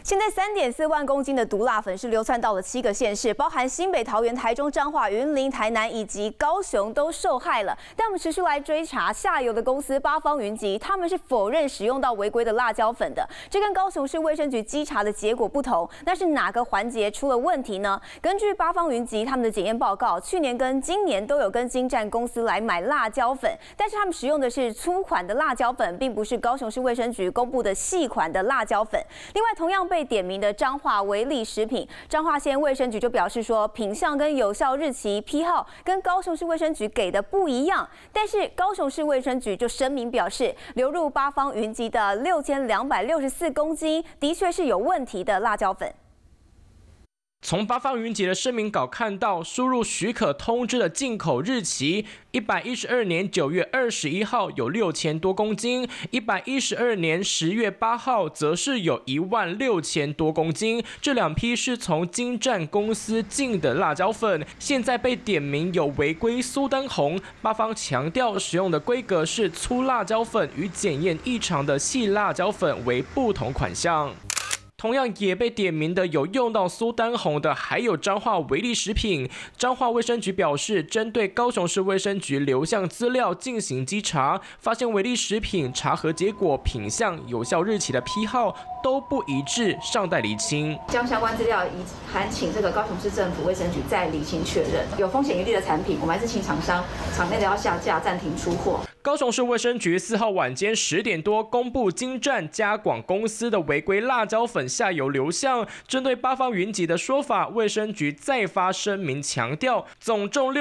现在3.4万公斤的毒辣粉是流窜到了7个县市，包含新北、桃园、台中、彰化、云林、台南以及高雄都受害了。但我们持续来追查下游的公司八方云集，他们是否认使用到违规的辣椒粉的。这跟高雄市卫生局稽查的结果不同，那是哪个环节出了问题呢？根据八方云集他们的检验报告，去年跟今年都有跟精湛公司来买辣椒粉，但是他们使用的是粗款的辣椒粉，并不是高雄市卫生局公布的细款的辣椒粉。另外，同样被点名的彰化维力食品，彰化县卫生局就表示说，品项跟有效日期批号跟高雄市卫生局给的不一样。但是高雄市卫生局就声明表示，流入八方云集的6264公斤的确是有问题的辣椒粉。 从八方云集的声明稿看到，输入许可通知的进口日期，112年9月21号有6000多公斤，112年10月8号则是有16000多公斤。这两批是从精湛公司进的辣椒粉，现在被点名有违规苏丹红。八方强调使用的规格是粗辣椒粉，与检验异常的细辣椒粉为不同款项。同样也被点名的有用到苏丹红的，还有彰化维力食品。彰化卫生局表示，针对高雄市卫生局流向资料进行稽查，发现维力食品查核结果、品项、有效日期的批号都不一致，尚待厘清。 将相关资料函请这个高雄市政府卫生局再厘清确认。有风险疑虑的产品，我们还是请厂商场内的要下架、暂停出货。 高雄市卫生局4号晚间10点多公布精湛嘉广公司的违规辣椒粉下游流向。针对八方云集的说法，卫生局再发声明强调，总重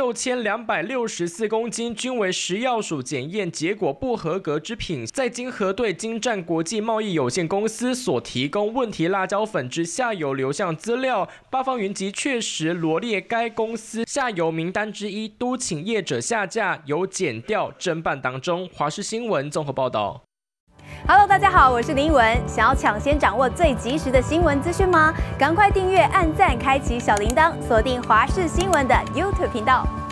6264公斤均为食药署检验结果不合格之品，在经核对精湛国际贸易有限公司所提供问题辣椒粉之下游流向资料，八方云集确实罗列该公司下游名单之一，都请业者下架，有检调侦办当中。华视新闻综合报道。 Hello， 大家好，我是林文。想要抢先掌握最及时的新闻资讯吗？赶快订阅、按赞、开启小铃铛，锁定华视新闻的 YouTube 频道。